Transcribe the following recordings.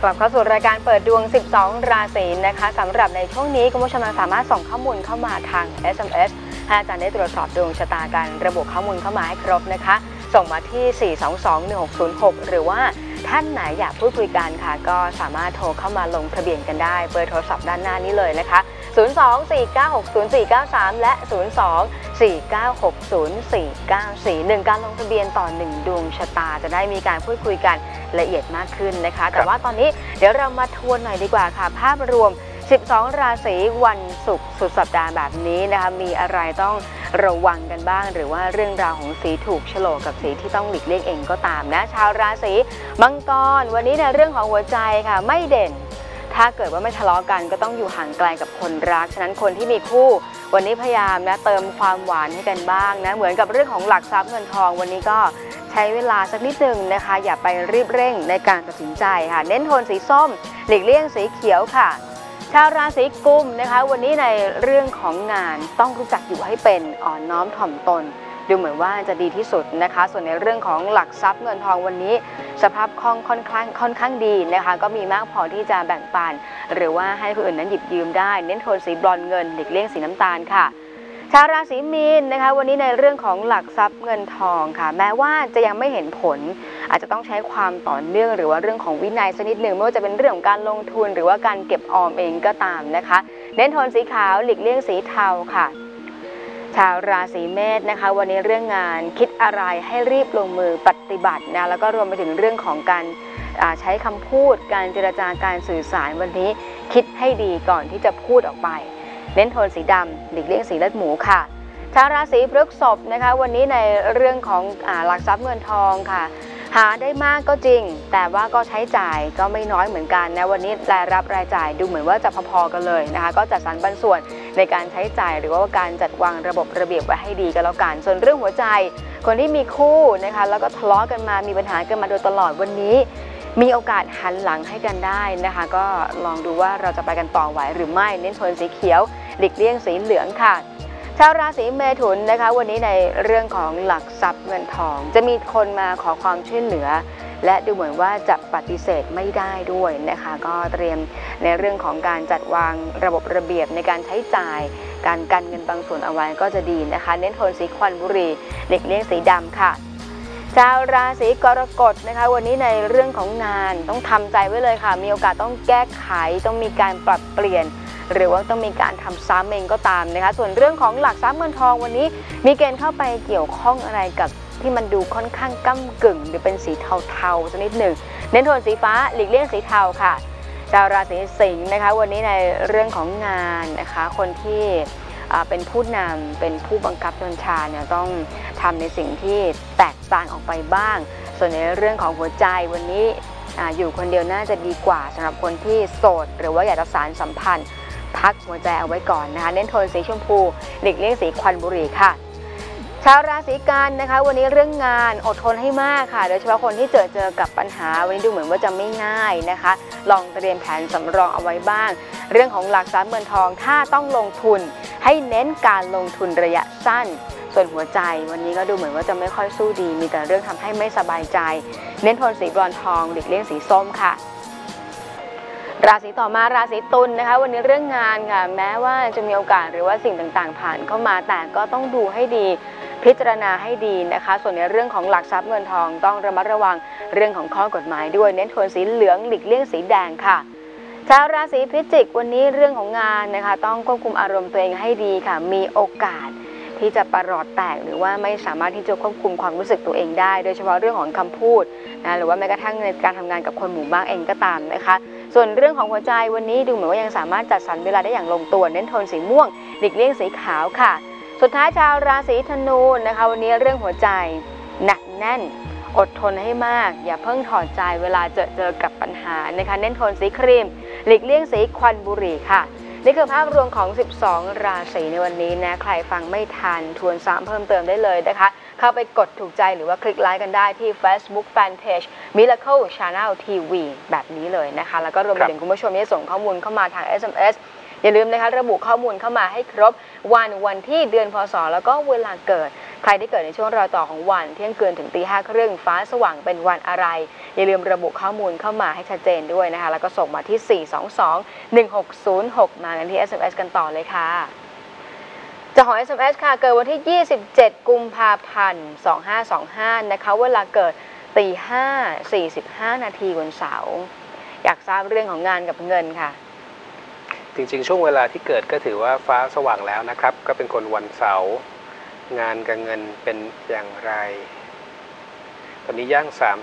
ลับเข้าสู่รายการเปิดดวง 12 ราศีนะคะสำหรับในช่วงนี้คุณผู้ชมสามารถส่งข้อมูลเข้ามาทาง SMS ให้อาจารย์ได้ตรวจสอบดวงชะตากันระบุข้อมูลเข้ามาให้ครบนะคะส่งมาที่ 4221606 หรือว่าท่านไหนอยากพูดคุยกันค่ะก็สามารถโทรเข้ามาลงทะเบียนกันได้เบอร์โทรศัพท์ด้านหน้านี้เลยนะคะ02-496-0493 และ 02-496-0494 การลงทะเบียนต่อ1ดวงชะตาจะได้มีการพูดคุยกันละเอียดมากขึ้นนะคะแต่ว่าตอนนี้เดี๋ยวเรามาทวนหน่อยดีกว่าค่ะภาพรวม12 ราศีวันศุกร์สุดสัปดาห์แบบนี้นะคะมีอะไรต้องระวังกันบ้างหรือว่าเรื่องราวของสีถูกโฉลกกับสีที่ต้องหลีกเลี่ยงเองก็ตามนะชาวราศีมังกรวันนี้ในเรื่องของหัวใจค่ะไม่เด่นถ้าเกิดว่าไม่ทะเลาะกันก็ต้องอยู่ห่างไกลกับคนรักฉะนั้นคนที่มีคู่วันนี้พยายามนะเติมความหวานให้กันบ้างนะเหมือนกับเรื่องของหลักทรัพย์เงินทองวันนี้ก็ใช้เวลาสักนิดนึงนะคะอย่าไปรีบเร่งในการตัดสินใจค่ะเน้นโทนสีส้มหลีกเลี่ยงสีเขียวค่ะชาวราศีกุมนะคะวันนี้ในเรื่องของงานต้องรู้จักอยู่ให้เป็นอ่อนน้อมถ่อมตนดูเหมือนว่าจะดีที่สุดนะคะส่วนในเรื่องของหลักทรัพย์เงินทองวันนี้สภาพคล่องค่อนข้างดีนะคะก็มีมากพอที่จะแบ่งปันหรือว่าให้คนอื่นนั้นหยิบยืมได้เน้นโทนสีบรอนซ์เงินหลีกเลี่ยงสีน้ำตาลค่ะชาวราศีมีนนะคะวันนี้ในเรื่องของหลักทรัพย์เงินทองค่ะแม้ว่าจะยังไม่เห็นผลอาจจะต้องใช้ความต่อเนื่องหรือว่าเรื่องของวินัยสักนิดหนึ่งไม่ว่าจะเป็นเรื่องของการลงทุนหรือว่าการเก็บออมเองก็ตามนะคะเน้นโทนสีขาวหลีกเลี่ยงสีเทาค่ะชาวราศีเมษนะคะวันนี้เรื่องงานคิดอะไรให้รีบลงมือปฏิบัตินะแล้วก็รวมไปถึงเรื่องของการใช้คำพูดการเจรจาการสื่อสารวันนี้คิดให้ดีก่อนที่จะพูดออกไปเน้นโทนสีดำหลีกเลี่ยงสีเลือดหมูค่ะชาวราศีพฤษภนะคะวันนี้ในเรื่องของหลักทรัพย์เงินทองค่ะหาได้มากก็จริงแต่ว่าก็ใช้จ่ายก็ไม่น้อยเหมือนกันนะวันนี้รายรับรายจ่ายดูเหมือนว่าจะพอๆกันเลยนะคะก็จัดสรรปันส่วนในการใช้จ่ายหรือว่าการจัดวางระบบระเบียบไว้ให้ดีกันแล้วกันส่วนเรื่องหัวใจคนที่มีคู่นะคะแล้วก็ทะเลาะกันมามีปัญหากันมาโดยตลอดวันนี้มีโอกาสหันหลังให้กันได้นะคะก็ลองดูว่าเราจะไปกันต่อไหวหรือไม่เน้นโทนสีเขียวหลีกเลี่ยงสีเหลืองค่ะชาวราศีเมถุนนะคะวันนี้ในเรื่องของหลักทรัพย์เงินทองจะมีคนมาขอความช่วยเหลือและดูเหมือนว่าจะปฏิเสธไม่ได้ด้วยนะคะก็เตรียมในเรื่องของการจัดวางระบบระเบียบในการใช้จ่ายการกันเงินบางส่วนเอาไว้ก็จะดีนะคะเน้นโทนสีควันบุหรี่หลีกเลี่ยงสีดำค่ะชาวราศีกรกฎนะคะวันนี้ในเรื่องของงานต้องทำใจไว้เลยค่ะมีโอกาสต้องแก้ไขต้องมีการปรับเปลี่ยนหรือว่าต้องมีการทำซ้ำเองก็ตามนะคะส่วนเรื่องของหลักทรัพย์เงินทองวันนี้มีเกณฑ์เข้าไปเกี่ยวข้องอะไรกับที่มันดูค่อนข้างก้ำกึ่งหรือเป็นสีเทาๆสักนิดหนึ่งเน้นโทนสีฟ้าหลีกเลี่ยงสีเทาค่ะชาวราศีสิงห์นะคะวันนี้ในเรื่องของงานนะคะคนที่เป็นผู้นำเป็นผู้บังคับบัญชาเนี่ยต้องทำในสิ่งที่แตกต่างออกไปบ้างส่วนในเรื่องของหัวใจวันนี้อยู่คนเดียวน่าจะดีกว่าสำหรับคนที่โสดหรือว่าอยากจะสานสัมพันธ์พักหัวใจเอาไว้ก่อนนะคะเน้นโทนสีชมพูหลีกเลี่ยงสีควันบุหรี่ค่ะชาวราศีกันนะคะวันนี้เรื่องงานอดทนให้มากค่ะโดยเฉพาะคนที่เจอกับปัญหาวันนี้ดูเหมือนว่าจะไม่ง่ายนะคะลองเตรียมแผนสำรองเอาไว้บ้างเรื่องของหลักทรัพย์เงินทองถ้าต้องลงทุนให้เน้นการลงทุนระยะสั้นส่วนหัวใจวันนี้ก็ดูเหมือนว่าจะไม่ค่อยสู้ดีมีแต่เรื่องทำให้ไม่สบายใจเน้นโทนสีบรอนซ์ทองหลีกเลี่ยงสีส้มค่ะราศีต่อมาราศีตุลนะคะวันนี้เรื่องงานค่ะแม้ว่าจะมีโอกาสหรือว่าสิ่งต่างๆผ่านเข้ามาแต่ก็ต้องดูให้ดีพิจารณาให้ดีนะคะส่วนในเรื่องของหลักทรัพย์เงินทองต้องระมัดระวังเรื่องของข้อกฎหมายด้วยเน้นโทนสีเหลืองหลีกเลี่ยงสีแดงค่ะชาวราศีพิจิกวันนี้เรื่องของงานนะคะต้องควบคุมอารมณ์ตัวเองให้ดีค่ะมีโอกาสที่จะประหลอดแตกหรือว่าไม่สามารถที่จะควบคุมความรู้สึกตัวเองได้โดยเฉพาะเรื่องของคำพูดนะหรือว่าแม้กระทั่งในการทำงานกับคนหมู่มากเองก็ตามนะคะส่วนเรื่องของหัวใจวันนี้ดูเหมือนว่ายังสามารถจัดสรรเวลาได้อย่างลงตัวเน้นโทนสีม่วงหลีกเลี่ยงสีขาวค่ะสุดท้ายชาวราศีธนูนะคะวันนี้เรื่องหัวใจหนักแน่นอดทนให้มากอย่าเพิ่งถอดใจเวลาเจอกับปัญหานะคะเน้นโทนสีครีมหลีกเลี่ยงสีควันบุหรี่ค่ะนี่คือภาพรวมของ12ราศีในวันนี้นะใครฟังไม่ทันทวนซ้ำเพิ่มเติมได้เลยนะคะเข้าไปกดถูกใจหรือว่าคลิกไลค์กันได้ที่ Facebook Fanpage Miracle Channel TV แบบนี้เลยนะคะแล้วก็รวมไปถึงคุณผู้ชมที่ส่งข้อมูลเข้ามาทาง SMS อย่าลืมนะคะระบุข้อมูลเข้ามาให้ครบวันที่เดือนพศแล้วก็เวลาเกิดใครที่เกิดในช่วงรอยต่อของวันเที่ยงคืนถึงตี 5:30ฟ้าสว่างเป็นวันอะไรอย่าลืมระบุข้อมูลเข้ามาให้ชัดเจนด้วยนะคะแล้วก็ส่งมาที่ 422-1606 มากันที่ SMS กันต่อเลยค่ะจากของ SMS ค่ะเกิดวันที่ 27 กุมภาพันธ์ 2525 นะคะเวลาเกิดตี 5:45 นาทีวันเสาร์อยากทราบเรื่องของงานกับเงินค่ะจริงๆช่วงเวลาที่เกิดก็ถือว่าฟ้าสว่างแล้วนะครับก็เป็นคนวันเสาร์งานกับเงินเป็นอย่างไรตอนนี้ย่าง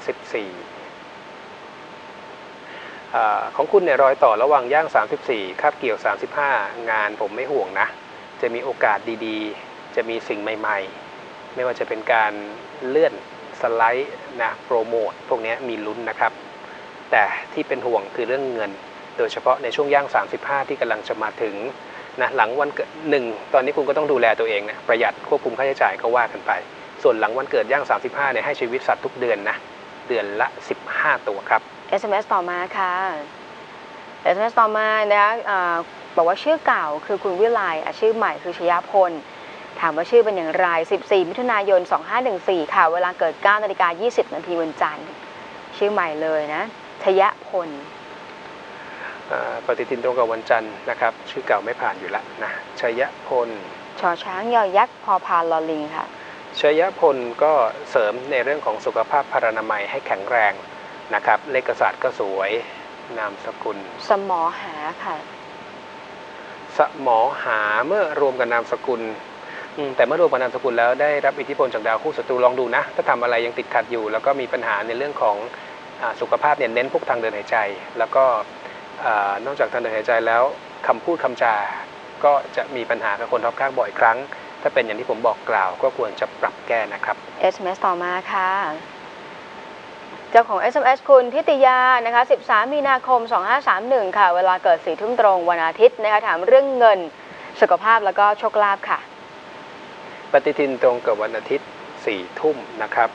34ของคุณเนี่ยรอยต่อระหว่างย่าง34คาบเกี่ยว35งานผมไม่ห่วงนะจะมีโอกาสดีๆจะมีสิ่งใหม่ๆไม่ว่าจะเป็นการเลื่อนสไลด์นะโปรโมทพวกนี้มีลุ้นนะครับแต่ที่เป็นห่วงคือเรื่องเงินโดยเฉพาะในช่วงย่าง35ที่กำลังจะมาถึงนะหลังวันเกิด1ตอนนี้คุณก็ต้องดูแลตัวเองนะประหยัดควบคุมค่าใช้จ่ายก็ว่ากันไปส่วนหลังวันเกิดย่าง35เนี่ยให้ชีวิตสัตว์ทุกเดือนนะเดือนละ15ตัวครับ SMS ต่อมาค่ะ SMS ต่อมานะคะบอกว่าชื่อเก่าคือคุณวิไลชื่อใหม่คือชยพลถามว่าชื่อเป็นอย่างไร14 มิถุนายน 2514ค่ะเวลาเกิด 9:20 นาทีวันจันทร์ชื่อใหม่เลยนะชยพลปฏิทินตรงกับวันจันทร์นะครับชื่อเก่าไม่ผ่านอยู่แล้วนะชยพลชอช้างยอยักษ์พอพานลอลิงค่ะชยพลก็เสริมในเรื่องของสุขภาพพรรณนามัยให้แข็งแรงนะครับเลขศาสตร์ก็สวยนามสกุลสมอหาค่ะสมอหาเมื่อรวมกับนามสกุลแต่เมื่อรวมกับนามสกุลแล้วได้รับอิทธิพลจากดาวคู่ศัตรูลองดูนะถ้าทำอะไรยังติดขัดอยู่แล้วก็มีปัญหาในเรื่องของสุขภาพเนี่ยเน้นพวกทางเดินหายใจแล้วก็นอกจากทางเดินหายใจแล้วคำพูดคำจาก็จะมีปัญหากับคนรอบข้างบ่อยครั้งถ้าเป็นอย่างที่ผมบอกกล่าวก็ควรจะปรับแก้นะครับ SMS ต่อมาค่ะเจ้าของ SMS คุณทิติยานะคะ13 มีนาคม 2531ค่ะเวลาเกิด 4 ทุ่มตรงวันอาทิตย์นะคะถามเรื่องเงินสุขภาพแล้วก็โชคลาภค่ะปฏิทินตรงกับวันอาทิตย์ 4 ทุ่มนะครับ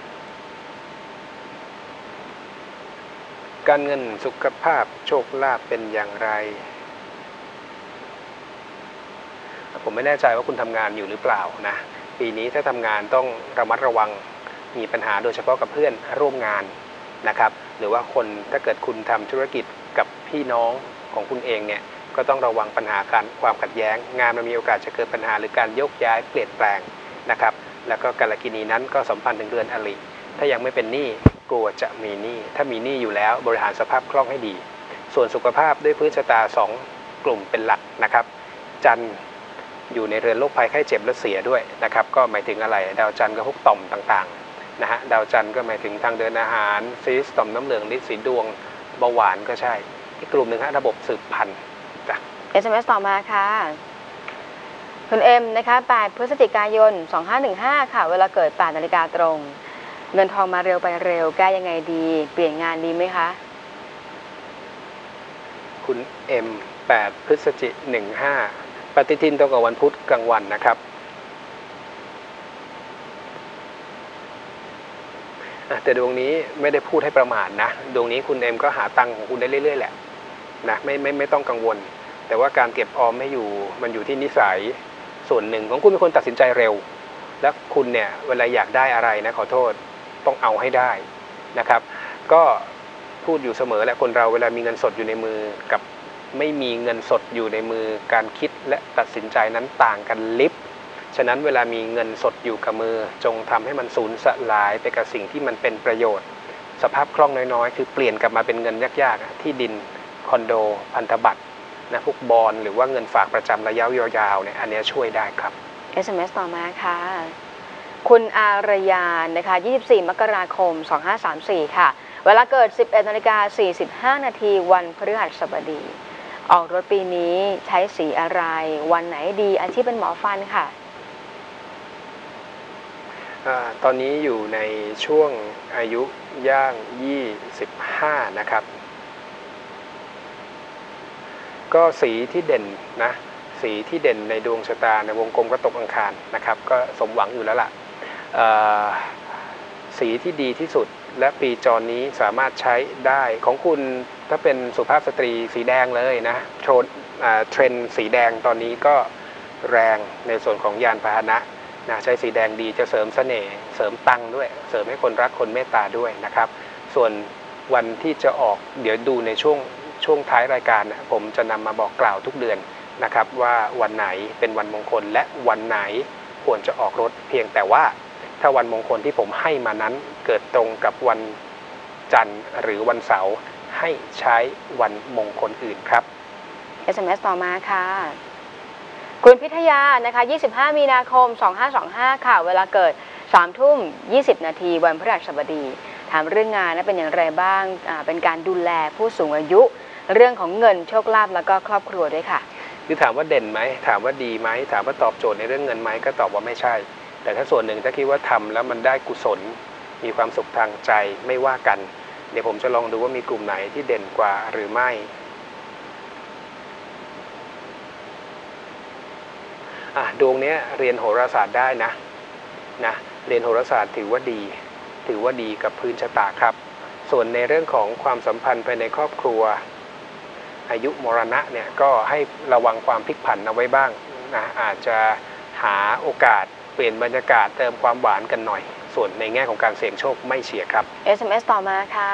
การเงินสุขภาพโชคลาภเป็นอย่างไรผมไม่แน่ใจว่าคุณทำงานอยู่หรือเปล่านะปีนี้ถ้าทำงานต้องระมัดระวังมีปัญหาโดยเฉพาะกับเพื่อนร่วมงานนะครับหรือว่าคนถ้าเกิดคุณทำธุรกิจกับพี่น้องของคุณเองเนี่ยก็ต้องระวังปัญหาความขัดแย้งงานมันมีโอกาสจะเกิดปัญหาหรือการโยกย้ายเปลี่ยนแปลงนะครับแล้วก็กาลกินีนั้นก็สัมพันธ์ถึงเดือนอริถ้ายังไม่เป็นหนี้กลัวจะมีหนี้ถ้ามีหนี้อยู่แล้วบริหารสภาพคล่องให้ดีส่วนสุขภาพด้วยพื้นชะตา2กลุ่มเป็นหลักนะครับจันทร์อยู่ในเรือนโรคภัยไข้เจ็บและเสียด้วยนะครับก็หมายถึงอะไรดาวจันทร์ก็พวกต่อมต่างๆนะฮะดาวจันทร์ก็หมายถึงทางเดินอาหารซีสต่อมน้ำเหลืองฤทธิ์สีดวงเบาหวานก็ใช่อีกกลุ่มหนึ่งฮะระบบสืบพันธุ์จ้ะ SMS ต่อมาค่ะคุณเอ็มนะคะ8 พฤศจิกายน 2515ค่ะเวลาเกิด 8 นาฬิกาตรงเงินทองมาเร็วไปเร็วแก้ยังไงดีเปลี่ยนงานดีไหมคะคุณเอ็ม8 พฤศจิกายน 15ปฏิทินตรงกับวันพุธกลางวันนะครับแต่ดวงนี้ไม่ได้พูดให้ประมาทนะดวงนี้คุณเอ็มก็หาตังค์ของคุณได้เรื่อยๆแหละนะไม่ต้องกังวลแต่ว่าการเก็บออมไม่อยู่มันอยู่ที่นิสัยส่วนหนึ่งของคุณเป็นคนตัดสินใจเร็วและคุณเนี่ยเวลาอยากได้อะไรนะขอโทษต้องเอาให้ได้นะครับก็พูดอยู่เสมอแหละคนเราเวลามีเงินสดอยู่ในมือกับไม่มีเงินสดอยู่ในมือการคิดและตัดสินใจนั้นต่างกันลิบฉะนั้นเวลามีเงินสดอยู่กับมือจงทำให้มันสูญสลายไปกับสิ่งที่มันเป็นประโยชน์สภาพคล่องน้อยๆคือเปลี่ยนกลับมาเป็นเงินยากๆที่ดินคอนโดพันธบัตรนะพวกบอนด์หรือว่าเงินฝากประจำระยะยาวๆเนี่ยอันนี้ช่วยได้ครับ SMS ต่อมาค่ะคุณอารยานนะคะ24 มกราคม 2534ค่ะเวลาเกิด 11:45 นาทีวันพฤหัสบดีออกรถปีนี้ใช้สีอะไรวันไหนดีอาชีพเป็นหมอฟันค่ะตอนนี้อยู่ในช่วงอายุย่าง25นะครับก็สีที่เด่นนะสีที่เด่นในดวงชะตาในวงกลมก็ตกอังคารนะครับก็สมหวังอยู่แล้วล่ะสีที่ดีที่สุดและปีจรนี้สามารถใช้ได้ของคุณถ้าเป็นสุภาพสตรีสีแดงเลยนะเทรนด์สีแดงตอนนี้ก็แรงในส่วนของยานพาหนะนะใช้สีแดงดีจะเสริมเสน่ห์เสริมตังค์ด้วยเสริมให้คนรักคนเมตตาด้วยนะครับส่วนวันที่จะออกเดี๋ยวดูในช่วงท้ายรายการนะผมจะนำมาบอกกล่าวทุกเดือนนะครับว่าวันไหนเป็นวันมงคลและวันไหนควรจะออกรถเพียงแต่ว่าถ้าวันมงคลที่ผมให้มานั้นเกิดตรงกับวันจันทร์หรือวันเสาร์ให้ใช้วันมงคลอื่นครับ SMS ต่อมาค่ะคุณพิทยานะคะ25 มีนาคม 2525 ค่ะเวลาเกิด 3 ทุ่ม 20 นาทีวันพฤหัสบดีถามเรื่องงานนะเป็นอย่างไรบ้างเป็นการดูแลผู้สูงอายุเรื่องของเงินโชคลาภแล้วก็ครอบครัวด้วยค่ะคือถามว่าเด่นไหมถามว่าดีไหมถามว่าตอบโจทย์ในเรื่องเงินไหมก็ตอบว่าไม่ใช่แต่ถ้าส่วนหนึ่งถ้าคิดว่าทำแล้วมันได้กุศลมีความสุขทางใจไม่ว่ากันเดี๋ยวผมจะลองดูว่ามีกลุ่มไหนที่เด่นกว่าหรือไม่ดวงนี้เรียนโหราศาสตร์ได้นะเรียนโหราศาสตร์ถือว่าดีกับพื้นชะตาครับส่วนในเรื่องของความสัมพันธ์ภายในครอบครัวอายุมรณะเนี่ยก็ให้ระวังความพลิกผันเอาไว้บ้างนะอาจจะหาโอกาสเปลี่ยนบรรยากาศเติมความหวานกันหน่อยส่วนในแง่ของการเสี่ยงโชคไม่เชียร์ครับ SMS ต่อมาค่ะ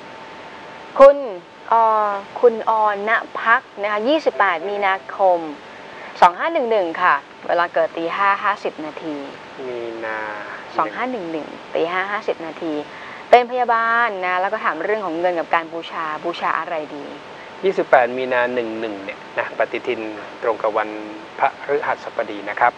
คุณอณพักนะคะ28 มีนาคม 2511 ค่ะเวลาเกิดตี 5:50 นาทีมีนา 2511 ตี 5:50 นาทีเป็นพยาบาลนะแล้วก็ถามเรื่องของเงินกับการบูชาอะไรดี 28 มีนา11เนี่ยนะปฏิทินตรงกับวันพฤหัสบดีนะครับ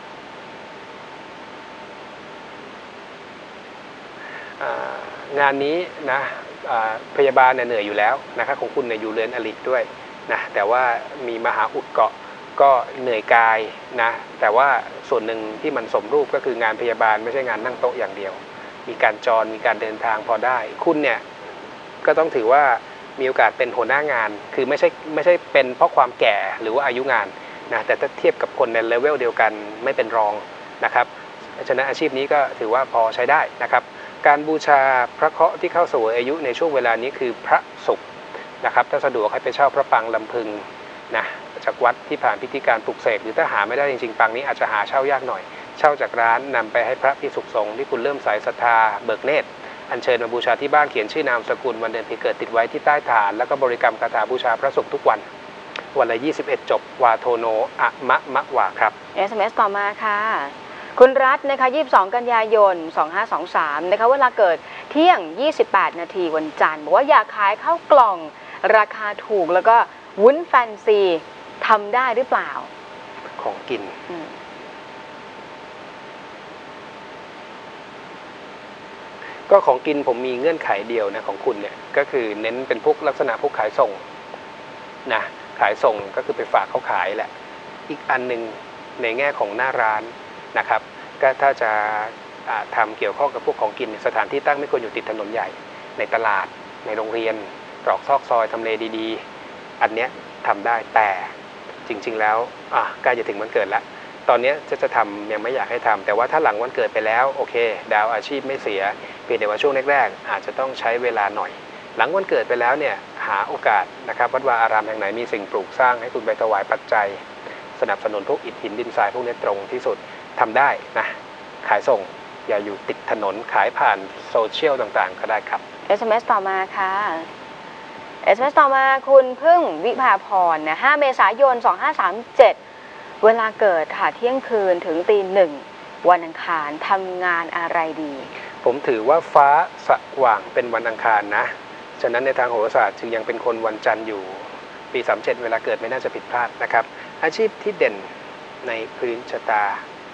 งานนี้นะพยาบาลเหนื่อยอยู่แล้วนะครับของคุณอยู่เรือนอริด้วยนะแต่ว่ามีมหาอุดเกาะก็เหนื่อยกายนะแต่ว่าส่วนหนึ่งที่มันสมรูปก็คืองานพยาบาลไม่ใช่งานนั่งโต๊ะอย่างเดียวมีการจรมีการเดินทางพอได้คุณเนี่ยก็ต้องถือว่ามีโอกาสเป็นหัวหน้างานคือไม่ใช่เป็นเพราะความแก่หรือว่าอายุงานนะแต่ถ้าเทียบกับคนในเลเวลเดียวกันไม่เป็นรองนะครับฉะนั้นอาชีพนี้ก็ถือว่าพอใช้ได้นะครับการบูชาพระเคราะห์ที่เข้าสู่อายุในช่วงเวลานี้คือพระศุกร์นะครับถ้าสะดวกให้ไปเช่าพระปางลำพึงนะจากวัดที่ผ่านพิธีการปลุกเสกหรือถ้าหาไม่ได้จริงๆปางนี้อาจจะหาเช่ายากหน่อยเช่าจากร้านนำไปให้พระภิกษุสงฆ์ที่คุณเริ่มสายศรัทธาเบิกเนตรอัญเชิญมาบูชาที่บ้านเขียนชื่อนามสกุลวันเดือนปีเกิดติดไว้ที่ใต้ฐานแล้วก็บริกรรมคาถาบูชาพระศุกร์ทุกวันวันละ21จบวาโทโนอะมะมะวาครับ SMS ต่อมาค่ะคุณรัฐนะคะ22 กันยายน 2523นะคะเวลาเกิดเที่ยง 28 นาทีวันจันทร์บอกว่าอยากขายข้าวกล่องราคาถูกแล้วก็วุ้นแฟนซีทำได้หรือเปล่าของกินก็ของกินผมมีเงื่อนไขเดียวนะของคุณเนี่ยก็คือเน้นเป็นพวกลักษณะพวกขายส่งนะขายส่งก็คือไปฝากเขาขายแหละอีกอันนึงในแง่ของหน้าร้านนะครับก็ถ้าจะทำเกี่ยวข้องกับพวกของกินสถานที่ตั้งไม่ควรอยู่ติดถนนใหญ่ในตลาดในโรงเรียนตรอกซอกซอยทำเลดีๆอันเนี้ยทำได้แต่จริงๆแล้วใกล้จะถึงวันเกิดแล้วตอนนี้จะทำยังไม่อยากให้ทำแต่ว่าถ้าหลังวันเกิดไปแล้วโอเคดาวอาชีพไม่เสียเพียงแต่ว่าช่วงแรกๆอาจจะต้องใช้เวลาหน่อยหลังวันเกิดไปแล้วเนี่ยหาโอกาสนะครับวัดวาอารามแห่งไหนมีสิ่งปลูกสร้างให้คุณไปถวายปัจจัยสนับสนุนพวกอิฐหินดินทรายพวกนี้ตรงที่สุดทำได้นะขายส่งอย่าอยู่ติดถนนขายผ่านโซเชียลต่างๆก็ได้ครับ SMS ต่อมาค่ะ SMS ต่อมาคุณพึ่งวิภาพรนะ5 เมษายน 2537เวลาเกิดค่ะเที่ยงคืนถึงตี 1วันอังคารทำงานอะไรดีผมถือว่าฟ้าสว่างเป็นวันอังคารนะฉะนั้นในทางโหราศาสตร์จึงยังเป็นคนวันจันทร์อยู่ปี37เวลาเกิดไม่น่าจะผิดพลาดนะครับอาชีพที่เด่นในพื้นชะตา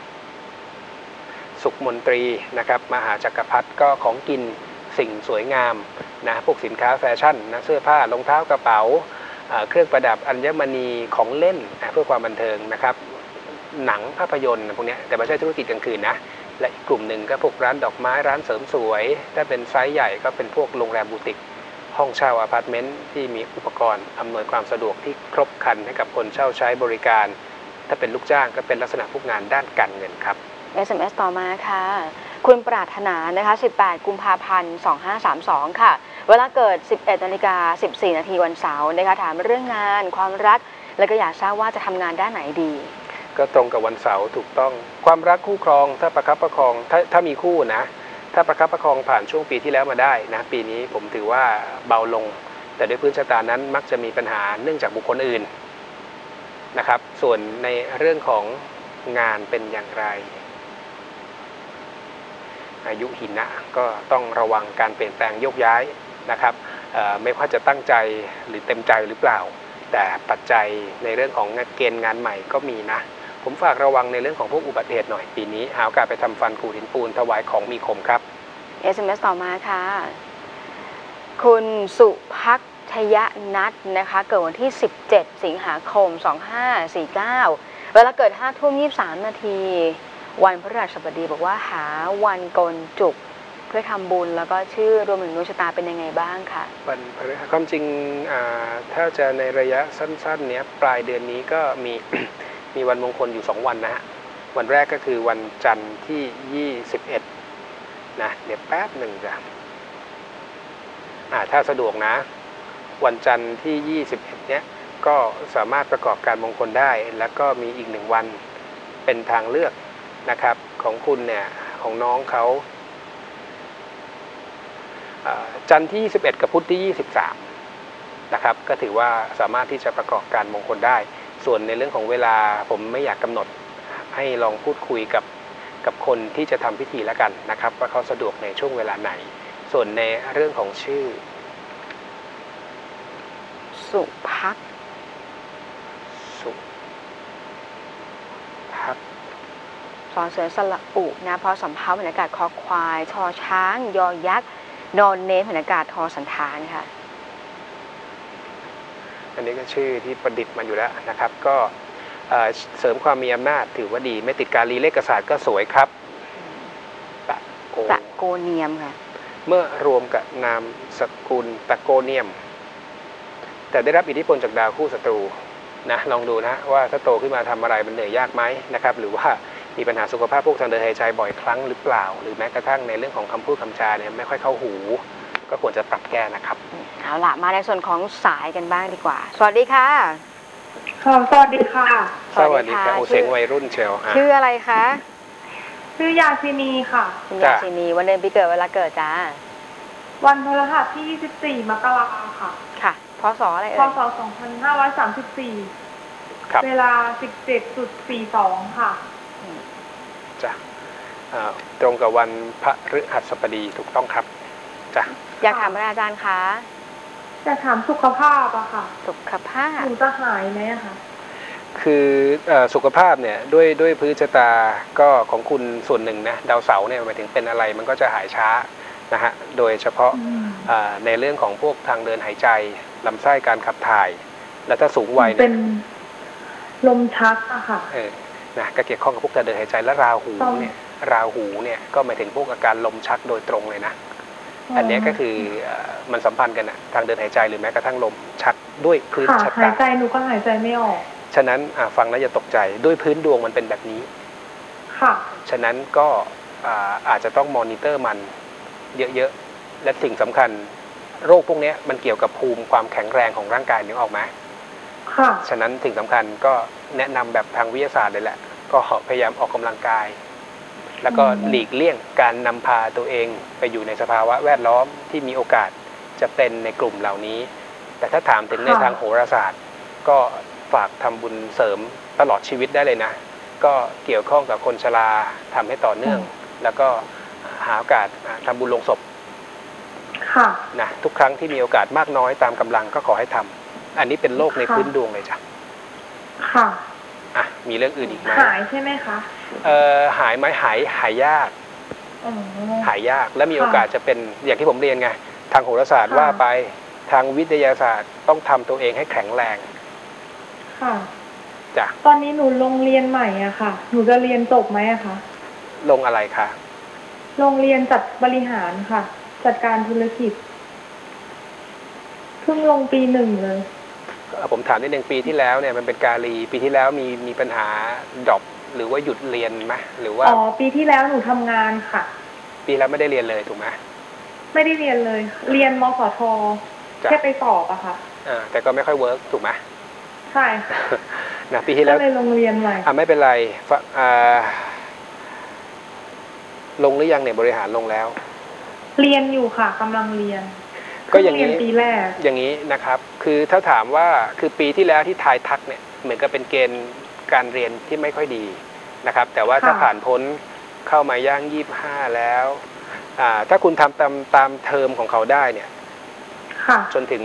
สุขมนตรีนะครับมหาจักรพรรดิก็ของกินสิ่งสวยงามนะพวกสินค้าแฟชั่นนะเสื้อผ้ารองเท้ากระเป๋าเครื่องประดับอัญมณีของเล่นเพื่อความบันเทิงนะครับหนังภาพยนตร์พวกนี้แต่ไม่ใช่ธุรกิจกลางคืนนะและอีกกลุ่มหนึ่งก็พวกร้านดอกไม้ร้านเสริมสวยถ้าเป็นไซส์ใหญ่ก็เป็นพวกโรงแรมบูติกห้องเช่าอพาร์ตเมนต์ที่มีอุปกรณ์อำนวยความสะดวกที่ครบครันให้กับคนเช่าใช้บริการถ้าเป็นลูกจ้างก็เป็นลักษณะพวกงานด้านการเงินครับ SMS ต่อมาค่ะคุณปรารถนานะคะ18 กุมภาพันธ์ 2532ค่ะเวลาเกิด 11:14 นาทีวันเสาร์นะคะถามเรื่องงานความรักแล้วก็อยากทราบว่าจะทำงานด้านไหนดีก็ตรงกับวันเสาร์ถูกต้องความรักคู่ครองถ้าประคับประคองถ้ามีคู่นะถ้าประคับประคองผ่านช่วงปีที่แล้วมาได้นะปีนี้ผมถือว่าเบาลงแต่ด้วยพื้นชะตานั้นมักจะมีปัญหาเนื่องจากบุคคลอื่นนะครับส่วนในเรื่องของงานเป็นอย่างไรอายุหินะก็ต้องระวังการเปลี่ยนแปลงโยกย้ายนะครับไม่ว่าจะตั้งใจหรือเต็มใจหรือเปล่าแต่ปัจจัยในเรื่องของเกณฑ์งานใหม่ก็มีนะผมฝากระวังในเรื่องของพวกอุบัติเหตุหน่อยปีนี้หาโอกาสไปทำฟันขูดหินปูนถวายของมีคมครับ SMS ต่อมาค่ะคุณสุพักชยนัทนะคะเกิดวันที่17สิงหาคม2549เวลาเกิด5:23 นาทีวันพฤหัสบดีบอกว่าหาวันโกนจุกเพื่อทำบุญแล้วก็ชื่อรวมถึงดวงชะตาเป็นยังไงบ้างค่ะวันพฤหัสความจริงถ้าจะในระยะสั้นๆเนี้ยปลายเดือนนี้ก็มี มีวันมงคลอยู่2วันนะฮะวันแรกก็คือวันจันทร์ที่21นะเดี๋ยวแป๊บหนึ่งจ้ะถ้าสะดวกนะวันจันทร์ที่21เนี้ยก็สามารถประกอบการมงคลได้แล้วก็มีอีก1วันเป็นทางเลือกนะครับของคุณเนี่ยของน้องเขาจันทร์ที่21กับพุธที่23นะครับก็ถือว่าสามารถที่จะประกอบการมงคลได้ส่วนในเรื่องของเวลาผมไม่อยากกำหนดให้ลองพูดคุยกับคนที่จะทำพิธีแล้วกันนะครับว่าเขาสะดวกในช่วงเวลาไหนส่วนในเรื่องของชื่อสุพักสอเสือสระอุนะพอสำเภาบรรยากาศคอควายชอช้างยอยักษ์นอนเน้นบรรยากาศทอสันธานค่ะอันนี้ก็ชื่อที่ประดิษฐ์มาอยู่แล้วนะครับก็เสริมความมีอำนาจถือว่าดีไม่ติดการรีเลขศาสตร์ก็สวยครับตะโกเนียมค่ะเมื่อรวมกับนามสกุลตะโกเนียมแต่ได้รับอิทธิพลจากดาวคู่ศัตรูนะลองดูนะว่าถ้าโตขึ้นมาทำอะไรมันเหนื่อยยากไหมนะครับหรือว่ามีปัญหาสุขภาพพวกทางเดินหายใจบ่อยครั้งหรือเปล่าหรือแม้กระทั่งในเรื่องของคำพูดคำจาเนี่ยไม่ค่อยเข้าหูก็ควรจะปรับแก้นะครับเอาล่ะมาในส่วนของสายกันบ้างดีกว่าสวัสดีค่ะสวัสดีค่ะสวัสดีค่ะโอเสียงวัยรุ่นเชียวชื่ออะไรคะชื่อยาซินีค่ะยาซินีวันเดือนปีเกิดเวลาเกิดจ้าวันพฤหัสที่24 มกราคมค่ะค่ะพศอะไรพศ2534เวลา 17:42 ค่ะจ้ะตรงกับวันพฤหัสบดีถูกต้องครับจ้ะอยากถามอาจารย์คะจะถามสุขภาพอะค่ะสุขภาพหนูจะหายไหมคะคือสุขภาพเนี่ยด้วยพื้นชะตาก็ของคุณส่วนหนึ่งนะดาวเสาร์เนี่ยหมายถึงเป็นอะไรมันก็จะหายช้านะฮะโดยเฉพาะในเรื่องของพวกทางเดินหายใจลำไส้การขับถ่ายและถ้าสูงวัยเป็นลมชักอะค่ะนะก็เกี่ยวข้องกับพวกทางเดินหายใจและราหูเนี่ยก็หมายถึงพวกอาการลมชักโดยตรงเลยนะอันนี้ก็คือมันสัมพันธ์กันนะทางเดินหายใจหรือแม้กระทั่งลมชักด้วยพื้นชะตาหายใจหนูก็หายใจไม่ออกฉะนั้นฟังแล้วอย่าตกใจด้วยพื้นดวงมันเป็นแบบนี้ค่ะฉะนั้นก็อาจจะต้องมอนิเตอร์มันเยอะๆและสิ่งสำคัญโรคพวกนี้มันเกี่ยวกับภูมิความแข็งแรงของร่างกายนึกออกไหมค่ะฉะนั้นสิ่งสำคัญก็แนะนำแบบทางวิทยาศาสตร์เลยแหละก็พยายามออกกำลังกายแล้วก็หลีกเลี่ยงการนำพาตัวเองไปอยู่ในสภาวะแวดล้อมที่มีโอกาสจะเป็นในกลุ่มเหล่านี้แต่ถ้าถามถึงในทางโหราศาสตร์ก็ฝากทำบุญเสริมตลอดชีวิตได้เลยนะก็เกี่ยวข้องกับคนชราทำให้ต่อเนื่องแล้วก็หาโอกาสทำบุญลงศพนะทุกครั้งที่มีโอกาสมากน้อยตามกำลังก็ขอให้ทำอันนี้เป็นโรคในพื้นดวงเลยจ้ะค่ะมีเรื่องอื่นอีกไหมหายใช่ไหมคะหายไหมหายยากหายยากและมีโอกาสจะเป็นอย่างที่ผมเรียนไงทางโหราศาสตร์ว่าไปทางวิทยาศาสตร์ต้องทำตัวเองให้แข็งแรงค่ะจ้ะตอนนี้หนูลงเรียนใหม่อะค่ะหนูจะเรียนจบไหมอะคะลงอะไรคะโรงเรียนจัดบริหารค่ะจัดการธุรกิจเพิ่งลงปี 1เลยผมถามนิดนึงปีที่แล้วเนี่ยมันเป็นกาลีปีที่แล้วมีปัญหาดรอปหรือว่าหยุดเรียนไหมหรือว่าปีที่แล้วหนูทำงานค่ะปีแล้วไม่ได้เรียนเลยถูกไหมไม่ได้เรียนเลยเรียนมสทแค่ไปสอบอะค่ะแต่ก็ไม่ค่อยเวิร์กถูกไหมใช่ค่ะนะปีที่แล้ก็วเลยลงเรียนใหม่ไม่เป็นไรลงหรือยังเนี่ยบริหารลงแล้วเรียนอยู่ค่ะกำลังเรียนก็อย่างนี้เรียนปีแรกอย่างนี้นะครับคือถ้าถามว่าคือปีที่แล้วที่ทายทักเนี่ยเหมือนกับเป็นเกณฑ์การเรียนที่ไม่ค่อยดีนะครับแต่ว่าถ้าค่ะผ่านพ้นเข้ามาย่าง25แล้วถ้าคุณทำตามเทอมของเขาได้เนี่ยค่ะจนถึง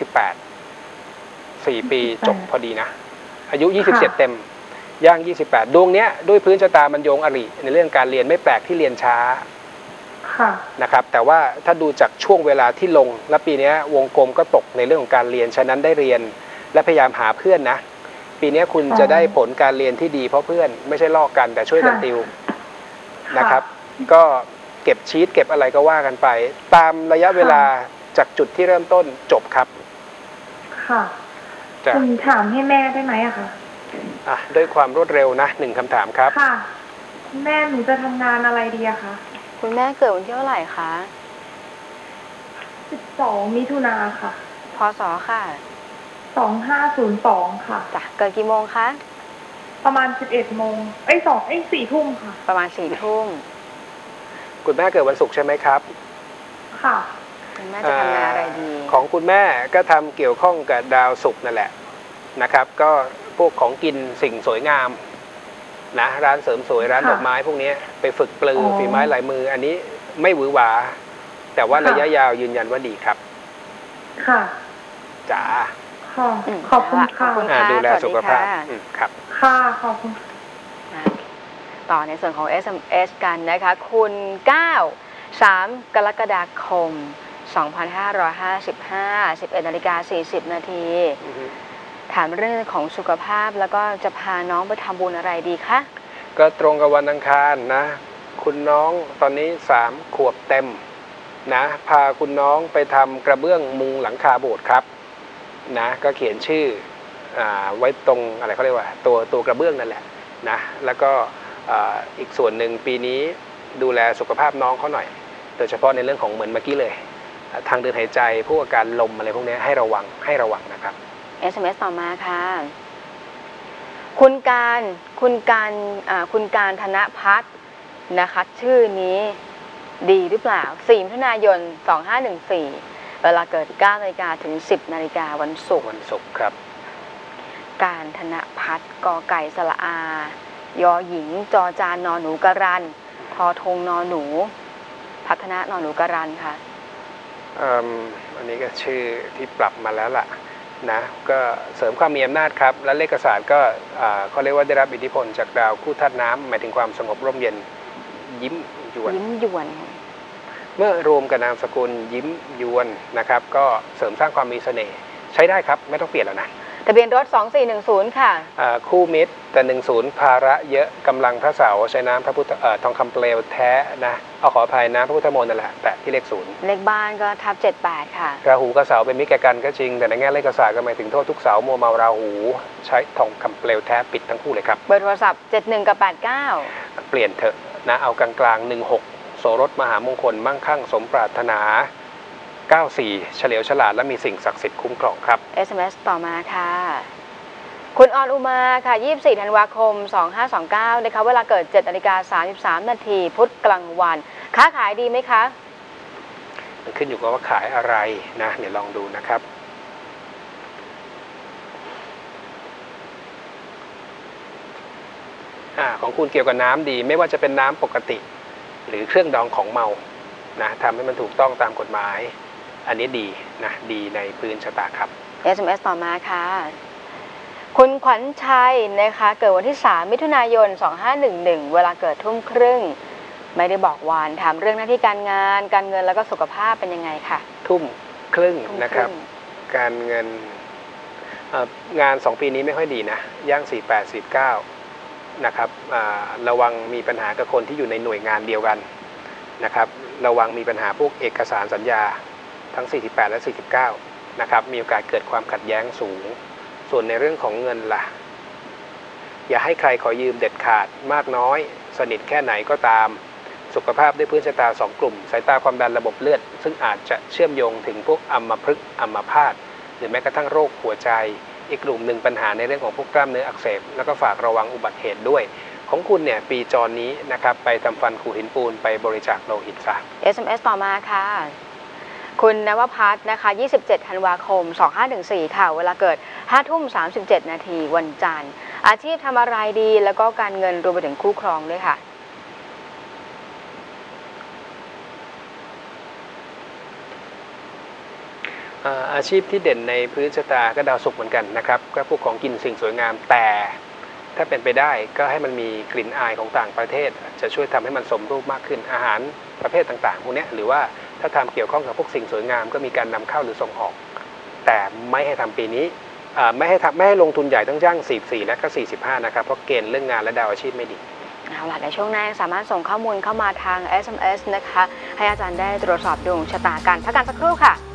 28 4 ปีจบพอดีนะอายุ 27 เต็มย่าง28ดวงเนี้ยด้วยพื้นชะตามันโยงอริในเรื่องการเรียนไม่แปลกที่เรียนช้าค่ะนะครับแต่ว่าถ้าดูจากช่วงเวลาที่ลงและปีนี้วงกลมก็ตกในเรื่องของการเรียนฉะนั้นได้เรียนและพยายามหาเพื่อนนะปีนี้คุณจะได้ผลการเรียนที่ดีเพราะเพื่อนไม่ใช่ลอกกันแต่ช่วยกันติวนะครับก็เก็บชีทเก็บอะไรก็ว่ากันไป ตามระยะเวลาจากจุดที่เริ่มต้นจบครับค่ะคุณถามให้แม่ได้ไหมอะคะด้วยความรวดเร็วนะ1 คำถามครับค่ะแม่หนูจะทำงานอะไรดีอะคะคุณแม่เกิดวันที่เท่าไหร่คะ 12 มิถุนาค่ะพศค่ะ 2502 ค่ะจ้ะเกิดกี่โมงคะประมาณ 11 โมง4 ทุ่มค่ะประมาณ4 ทุ่มคุณแม่เกิดวันศุกร์ใช่ไหมครับค่ะคุณแม่จะทำงานอะไรดีของคุณแม่ก็ทำเกี่ยวข้องกับดาวศุกร์นั่นแหละนะครับก็พวกของกินสิ่งสวยงามนะร้านเสริมสวยร้านดอกไม้พวกนี้ไปฝึกปลือฝีไม้ลายมืออันนี้ไม่หวือหวาแต่ว่าระยะยาวยืนยันว่าดีครับค่ะจ๋าค่ะ ขอบคุณค่ะขอบคุณค่ะดูแลสุขภาพสวัสดีค่ะครับค่ะ ขอบคุณต่อในส่วนของ SMS กันนะคะคุณ9 3 กรกฎาคม 2555 11 นาฬิกา 40 นาทีถามเรื่องของสุขภาพแล้วก็จะพาน้องไปทำบุญอะไรดีคะก็ตรงกับวันอังคารนะคุณน้องตอนนี้3 ขวบเต็มนะพาคุณน้องไปทำกระเบื้องมุงหลังคาโบสถ์ครับนะก็เขียนชื่อไว้ตรงอะไรเขาเรียกว่าตัวกระเบื้องนั่นแหละนะแล้วก็อีกส่วนหนึ่งปีนี้ดูแลสุขภาพน้องเขาหน่อยโดยเฉพาะในเรื่องของเหมือนเมื่อกี้เลยทางเดินหายใจพวกอาการลมอะไรพวกนี้ให้ระวังนะครับ SMS ต่อมาค่ะคุณการธนพัฒน์นะคะชื่อนี้ดีหรือเปล่า 4 มิถุนายน 2514 เวลาเกิด 9 นาฬิกาถึง 10 นาฬิกาวันศุกร์ครับการธนพัฒน์กอไก่สระอายอหญิงจอจานนอหนูกรันทอธงนอหนูพัฒนานอหนูกรันค่ะอันนี้ก็ชื่อที่ปรับมาแล้วล่ะนะก็เสริมความมีอำนาจครับและเลขศาสตร์ก็เขาเรียกว่าได้รับอิทธิพลจากดาวคู่ธาตุน้ำหมายถึงความสงบร่มเย็นยิ้มยวน เมื่อรวมกับนามสกุลยิ้มยวนนะครับก็เสริมสร้างความมีเสน่ห์ใช้ได้ครับไม่ต้องเปลี่ยนแล้วนะทะเบียนรถ 2410 ค่ะคู่มิตรแต่10ภาระเยอะกำลังพระเสาใช้น้ำพระพุทธทองคำเปลวแท้นะเอาขออภัยน้ำพระพุทธมนต์นั่นแหละแต่ที่เลข0 เลขบ้านก็ทับ 78 ค่ะราหูกับเสาเป็นมิตรแก่กันก็จริงแต่ในแง่เลขศาสตร์ก็หมายถึงโทษทุกเสามัวเมาราหูใช้ทองคำเปลวแท้ปิดทั้งคู่เลยครับเบอร์โทรศัพท์ 71 กับ 89 เปลี่ยนเถอะนะเอากลางๆ16โสรถมหามงคลมั่งคั่งสมปรารถนา94เฉลียวฉลาดและมีสิ่งศักดิ์สิทธิ์คุ้มครองครับ SMS ต่อมาค่ะคุณออนอุมาค่ะ 24 ธันวาคม 2529 นะคะเวลาเกิด 7 นาฬิกา 33 นาทีพุธกลางวันค้าขายดีไหมคะมันขึ้นอยู่กับว่าขายอะไรนะเดี๋ยวลองดูนะครับของคุณเกี่ยวกับน้ำดีไม่ว่าจะเป็นน้ำปกติหรือเครื่องดองของเมานะทำให้มันถูกต้องตามกฎหมายอันนี้ดีนะดีในพื้นชะตาครับ SMS ต่อมาค่ะคุณขวัญชัยนะคะเกิดวันที่ 3 มิถุนายน 2511 เวลาเกิดทุ่มครึ่งไม่ได้บอกวันถามเรื่องหน้าที่การงานการเงินแล้วก็สุขภาพเป็นยังไงค่ะทุ่มครึ่งนะครับการเงินงาน2ปีนี้ไม่ค่อยดีนะย่าง48 49นะครับระวังมีปัญหากับคนที่อยู่ในหน่วยงานเดียวกันนะครับระวังมีปัญหาพวกเอกสารสัญญาทั้ง48และ49นะครับมีโอกาสเกิดความขัดแย้งสูงส่วนในเรื่องของเงินล่ะอย่าให้ใครขอยืมเด็ดขาดมากน้อยสนิทแค่ไหนก็ตามสุขภาพด้วยพื้นชะตา2 กลุ่มสายตาความดันระบบเลือดซึ่งอาจจะเชื่อมโยงถึงพวกอัมพฤกษ์อัมพาตหรือแม้กระทั่งโรคหัวใจอีกกลุ่มหนึ่งปัญหาในเรื่องของพวกกล้ามเนื้ออักเสบแล้วก็ฝากระวังอุบัติเหตุด้วยของคุณเนี่ยปีจรนี้นะครับไปทำฟันขูดหินปูนไปบริจาคโลหิตซะ SMS ต่อมาค่ะ คุณนวพัฒน์นะคะ 27 ธันวาคม 2514 ค่ะ เวลาเกิด 5:37 นาทีวันจันทร์ อาชีพทำอะไรดี แล้วก็การเงินรวมไปถึงคู่ครองด้วยค่ะอาชีพที่เด่นในพื้นชะตาก็ดาวศุกร์เหมือนกันนะครับก็พวกของกินสิ่งสวยงามแต่ถ้าเป็นไปได้ก็ให้มันมีกลิ่นอายของต่างประเทศจะช่วยทำให้มันสมรูปมากขึ้นอาหารประเภทต่างๆพวกนี้หรือว่าถ้าทำเกี่ยวข้องกับพวกสิ่งสวยงามก็มีการนำเข้าหรือส่งออกแต่ไม่ให้ทำปีนี้ไม่ให้ลงทุนใหญ่ต้องย่าง44และก็45นะครับเพราะเกณฑ์เรื่องงานและดาวอาชีพไม่ดีเอาล่ะในช่วงหน้าสามารถส่งข้อมูลเข้ามาทาง SMS นะคะให้อาจารย์ได้ตรวจสอบดวงชะตากันพักกันสักครู่ค่ะ